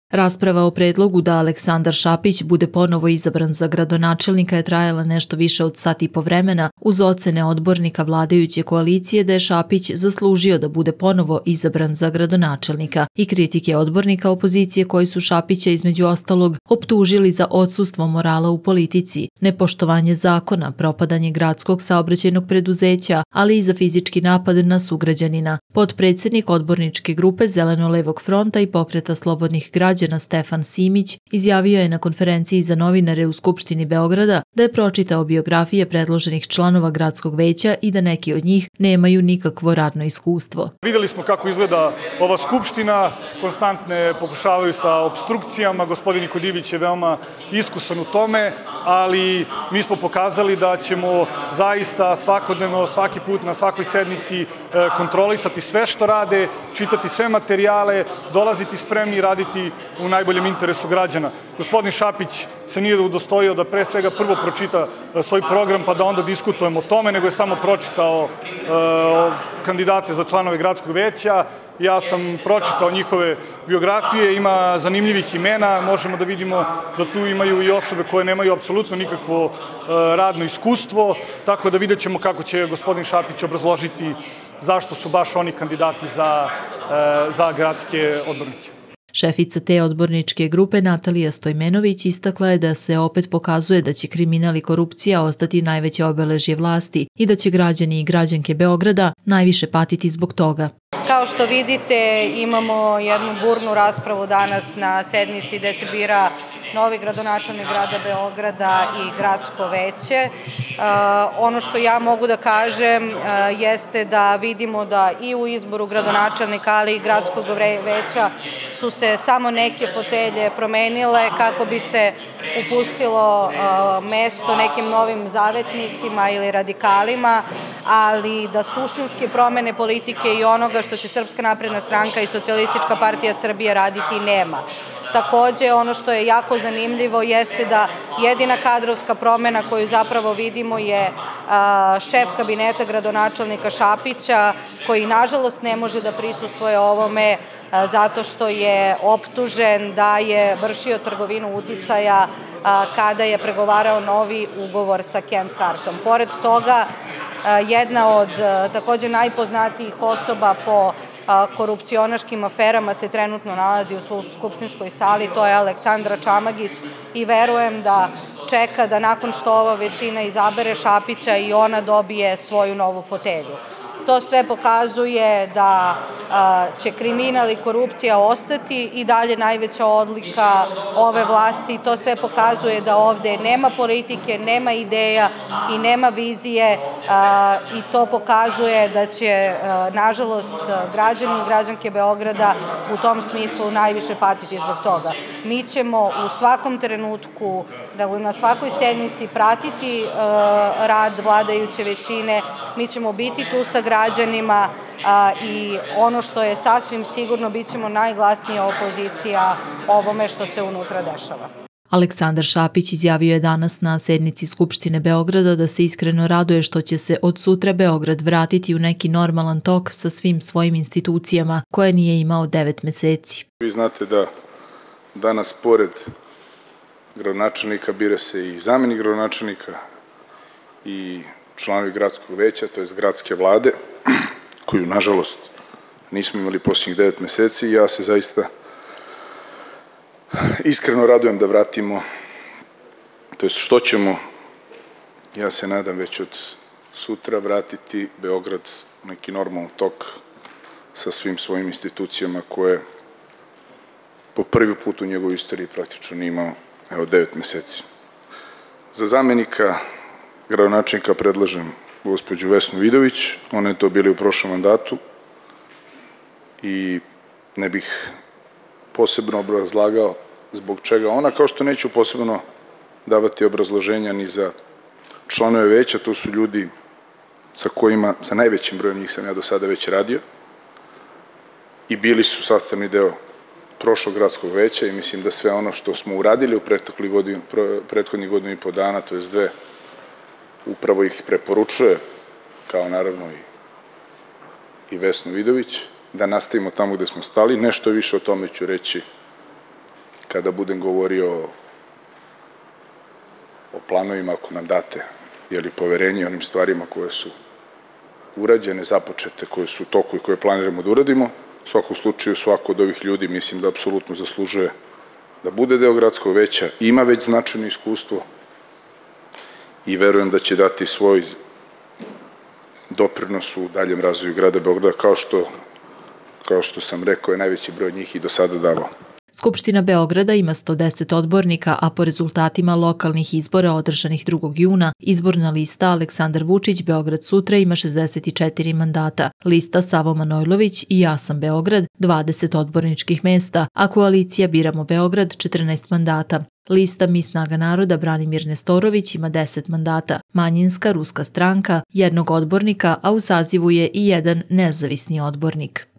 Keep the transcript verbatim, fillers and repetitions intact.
Rasprava o predlogu da Aleksandar Šapić bude ponovo izabran za gradonačelnika je trajala nešto više od sat i po vremena uz ocene odbornika vladajuće koalicije da je Šapić zaslužio da bude ponovo izabran za gradonačelnika i kritike odbornika opozicije koji su Šapića između ostalog optužili za odsustvo morala u politici, nepoštovanje zakona, propadanje gradskog saobraćajnog preduzeća, ali i za fizički napad na sugrađanina. Potpredsednik odborničke grupe Zeleno-levog fronta i Pokreta slobodnih građana Stefan Simić izjavio je na konferenciji za novinare u Skupštini Beograda da je pročitao biografije predloženih članova gradskog veća i da neki od njih nemaju nikakvo radno iskustvo. Videli smo kako izgleda ova Skupština, konstantne pokušavaju sa obstrukcijama, gospodin Nikodivić je veoma iskusan u tome, ali mi smo pokazali da ćemo zaista svakodnevno, svaki put na svakoj sednici kontrolisati sve što rade, čitati sve materijale, dolaziti spremni i raditi u najboljem interesu građana. Gospodin Šapić se nije udostojio da pre svega prvo pročita svoj program pa da onda diskutujemo o tome, nego je samo pročitao kandidate za članove gradskog veća. Ja sam pročitao njihove biografije, ima zanimljivih imena, možemo da vidimo da tu imaju i osobe koje nemaju apsolutno nikakvo radno iskustvo, tako da vidjet ćemo kako će gospodin Šapić obrazložiti zašto su baš oni kandidati za, za gradske odbornike. Šefica te odborničke grupe Natalija Stojmenović istakla je da se opet pokazuje da će kriminal i korupcija ostati najveće obeležje vlasti i da će građani i građanke Beograda najviše patiti zbog toga. Kao što vidite, imamo jednu burnu raspravu danas na sednici gde se bira novi gradonačelnik grada Beograda i gradsko veće. Ono što ja mogu da kažem jeste da vidimo da i u izboru gradonačelnika, ali i gradskog veća su se samo neke fotelje promenile kako bi se upustilo mesto nekim novim zavetnicima ili radikalima, ali da suštinske promene politike i onoga što će Srpska napredna stranka i Socijalistička partija Srbije raditi nema. Takođe, ono što je jako zanimljivo jeste da jedina kadrovska promena koju zapravo vidimo je šef kabineta gradonačelnika Šapića, koji nažalost ne može da prisustvuje ovome zato što je optužen da je vršio trgovinu uticaja kada je pregovarao novi ugovor sa Kent Kartom. Pored toga, jedna od takođe najpoznatijih osoba po korupcionaškim aferama se trenutno nalazi u skupštinskoj sali, to je Aleksandra Čamagić i verujem da čeka da nakon što ova većina izabere Šapića i ona dobije svoju novu fotelju. To sve pokazuje da će kriminal i korupcija ostati i dalje najveća odlika ove vlasti. To sve pokazuje da ovde nema politike, nema ideja i nema vizije i to pokazuje da će, nažalost, građani i građanke Beograda u tom smislu najviše patiti zbog toga. Mi ćemo u svakom trenutku, na svakoj sednici pratiti rad vladajuće većine, mi ćemo biti tu sa građanima i ono što je sasvim sigurno, bit ćemo najglasnija opozicija ovome što se unutra dešava. Aleksandar Šapić izjavio je danas na sednici Skupštine Beograda da se iskreno raduje što će se od sutra Beograd vratiti u neki normalan tok sa svim svojim institucijama koje nije imao devet meseci. Vi znate da danas pored gradonačelnika bira se i zamenik gradonačelnika i članovi gradskog veća, to je gradske vlade, koju, nažalost, nismo imali posljednjih devet meseci i ja se zaista iskreno radujem da vratimo, to je što ćemo, ja se nadam već od sutra, vratiti Beograd u neki normalan tok sa svim svojim institucijama koje po prvi put u njegovoj istoriji praktično nije imao, evo, devet meseci. Za zamenika gradonačelnika predlažem gospođu Vesnu Vidović, ona je to bila u prošlom mandatu i ne bih posebno obrazlagao zbog čega ona, kao što neću posebno davati obrazloženja ni za članove veća, to su ljudi sa kojima, sa najvećim brojem njih sam ja do sada već radio i bili su sastavni deo prošlog gradskog veća i mislim da sve ono što smo uradili u prethodnih godinu i po dana, to je dve, upravo ih preporučuje, kao naravno i Vesnu Vidović, da nastavimo tamo gde smo stali. Nešto više o tome ću reći kada budem govorio o planovima, ako nam date jeli, poverenje onim stvarima koje su urađene, započete, koje su u toku i koje planiramo da uradimo. U svakom slučaju, svako od ovih ljudi mislim da apsolutno zaslužuje da bude deo gradskog veća, ima već značajno iskustvo i verujem da će dati svoj doprinos u daljem razvoju grada Beograda, kao što, kao što sam rekao, je najveći broj njih i do sada davao. Skupština Beograda ima sto deset odbornika, a po rezultatima lokalnih izbora održanih drugog juna, izborna lista Aleksandar Vučić Beograd sutra ima šezdeset četiri mandata, lista Savo Manojlović i Ja sam Beograd dvadeset odborničkih mesta, a koalicija Biramo Beograd četrnaest mandata. Lista Mi snaga naroda Branimir Nestorović ima deset mandata, manjinska ruska stranka jednog odbornika, a u sazivu je i jedan nezavisni odbornik.